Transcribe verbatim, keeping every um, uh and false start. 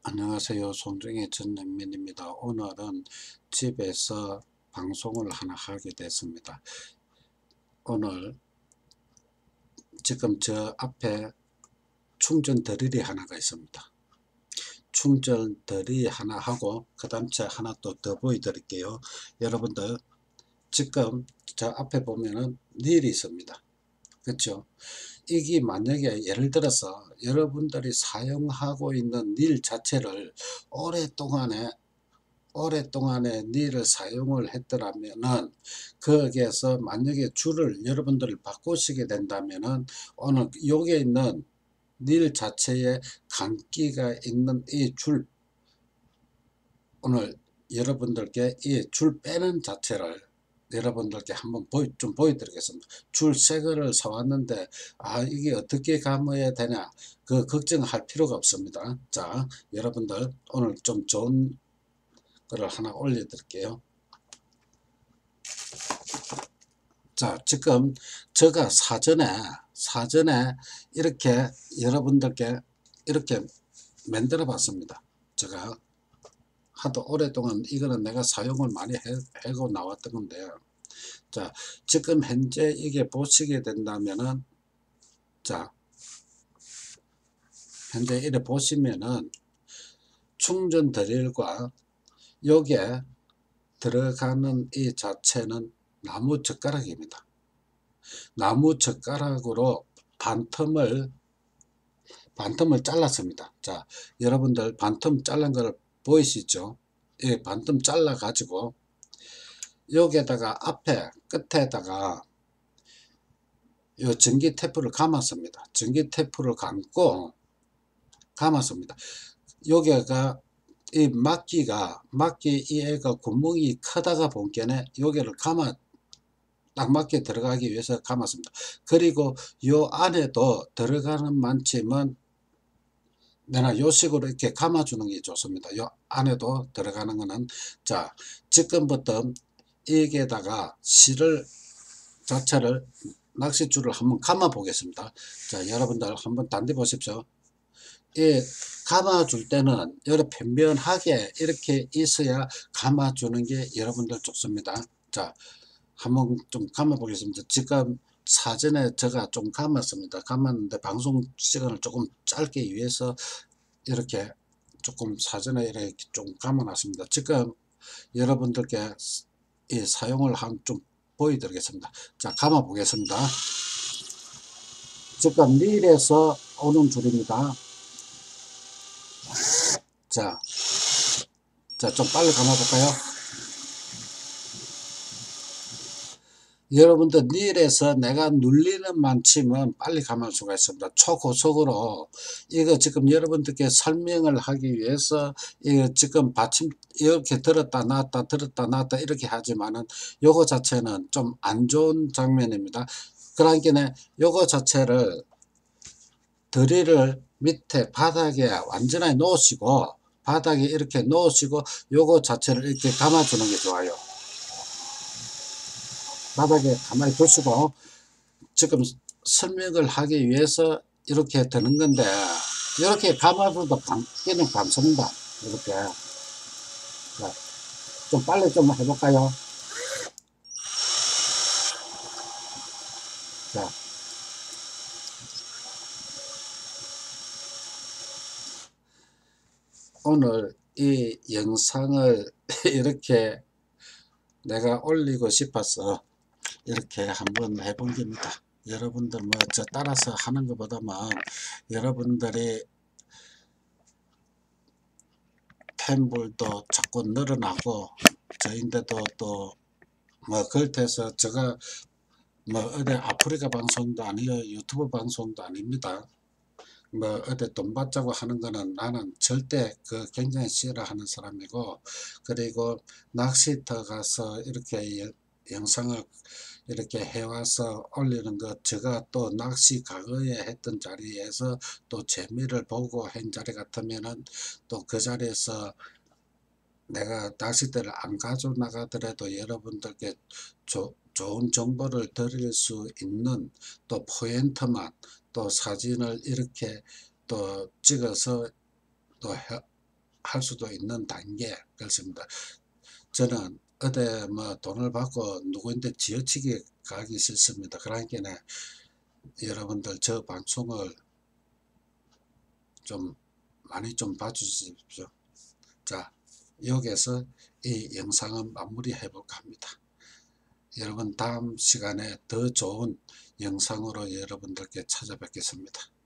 안녕하세요. 송정의 전영민입니다. 오늘은 집에서 방송을 하나 하게 됐습니다. 오늘 지금 저 앞에 충전 드릴이 하나가 있습니다. 충전 드릴 하나 하고 그 다음 제 하나 또 더 보여드릴게요. 여러분들 지금 저 앞에 보면은 닐이 있습니다. 그렇죠? 이게 만약에 예를 들어서 여러분들이 사용하고 있는 닐 자체를 오랫동안에 오랫동안에 닐을 사용을 했더라면은 거기에서 만약에 줄을 여러분들 바꾸시게 된다면은 오늘 여기에 있는 닐 자체에 간기가 있는 이 줄, 오늘 여러분들께 이 줄 빼는 자체를 여러분들께 한번 보여, 좀 보여드리겠습니다. 줄 새 거를 사왔는데 아 이게 어떻게 감아야 되냐 그 걱정할 필요가 없습니다. 자, 여러분들 오늘 좀 좋은 거를 하나 올려드릴게요. 자, 지금 제가 사전에 사전에 이렇게 여러분들께 이렇게 만들어 봤습니다. 제가 하도 오랫동안 이거는 내가 사용을 많이 해, 하고 나왔던 건데요. 자, 지금 현재 이게 보시게 된다면은 자, 현재 이래 보시면은 충전 드릴과 여기에 들어가는 이 자체는 나무 젓가락입니다. 나무 젓가락으로 반틈을 반틈을 잘랐습니다. 자, 여러분들 반틈 잘란 걸 보이시죠? 이 반틈 잘라 가지고 여기에다가 앞에 끝에다가 요 전기 테이프를 감았습니다. 전기 테이프를 감고 감았습니다. 여기가 이 막기가 막기 이 애가 구멍이 크다가 본게네 여기를 감아 딱 맞게 들어가기 위해서 감았습니다. 그리고 요 안에도 들어가는 만큼은 내가 요 식으로 이렇게 감아주는 게 좋습니다. 요 안에도 들어가는 거는 자, 지금부터 여기에다가 실을 자체를 낚싯줄을 한번 감아 보겠습니다. 자, 여러분들 한번 단디 보십시오. 이 감아줄 때는 이렇게 편면하게 이렇게 있어야 감아주는 게 여러분들 좋습니다. 자, 한번 좀 감아 보겠습니다. 지금 사전에 제가 좀 감았습니다. 감았는데 방송 시간을 조금 짧게 위해서 이렇게 조금 사전에 이렇게 좀 감아 놨습니다. 지금 여러분들께 이 사용을 한 좀 보여드리겠습니다. 자, 감아 보겠습니다. 지금 릴에서 오는 줄입니다. 자, 자, 좀 빨리 감아 볼까요? 여러분들 닐에서 내가 눌리는 만큼은 빨리 감을 수가 있습니다. 초고속으로 이거 지금 여러분들께 설명을 하기 위해서 이거 지금 받침 이렇게 들었다 놨다 들었다 놨다 이렇게 하지만은 요거 자체는 좀 안 좋은 장면입니다. 그러니까 요거 자체를 드릴을 밑에 바닥에 완전히 놓으시고 바닥에 이렇게 놓으시고 요거 자체를 이렇게 감아주는 게 좋아요. 바닥에 가만히 두시고 지금 설명을 하기 위해서 이렇게 드는 건데 이렇게 감아줘도 감기는 감습니다. 이렇게 자, 좀 빨리 좀 해볼까요? 자, 오늘 이 영상을 이렇게 내가 올리고 싶어서 이렇게 한번 해본 겁니다. 여러분들 뭐 저 따라서 하는 것보다는 여러분들이 팬불도 자꾸 늘어나고 저인데도 또 뭐 그렇대서 제가 뭐 어디 아프리카 방송도 아니요 유튜브 방송도 아닙니다. 뭐 어디 돈 받자고 하는 거는 나는 절대 그 굉장히 싫어하는 사람이고, 그리고 낚시터 가서 이렇게 영상을 이렇게 해와서 올리는 것, 제가 또 낚시 과거에 했던 자리에서 또 재미를 보고 한 자리 같으면은 또 그 자리에서 내가 낚싯대를 안 가져 나가더라도 여러분들께 조, 좋은 정보를 드릴 수 있는 또 포인트만 또 사진을 이렇게 또 찍어서 또 해, 할 수도 있는 단계. 그렇습니다. 저는 어디 뭐 돈을 받고 누구인데 지어치게 가기 싫습니다. 그러니까 여러분들 저 방송을 좀 많이 좀 봐주십시오. 자, 여기서 이 영상은 마무리해 볼까 합니다. 여러분 다음 시간에 더 좋은 영상으로 여러분들께 찾아뵙겠습니다.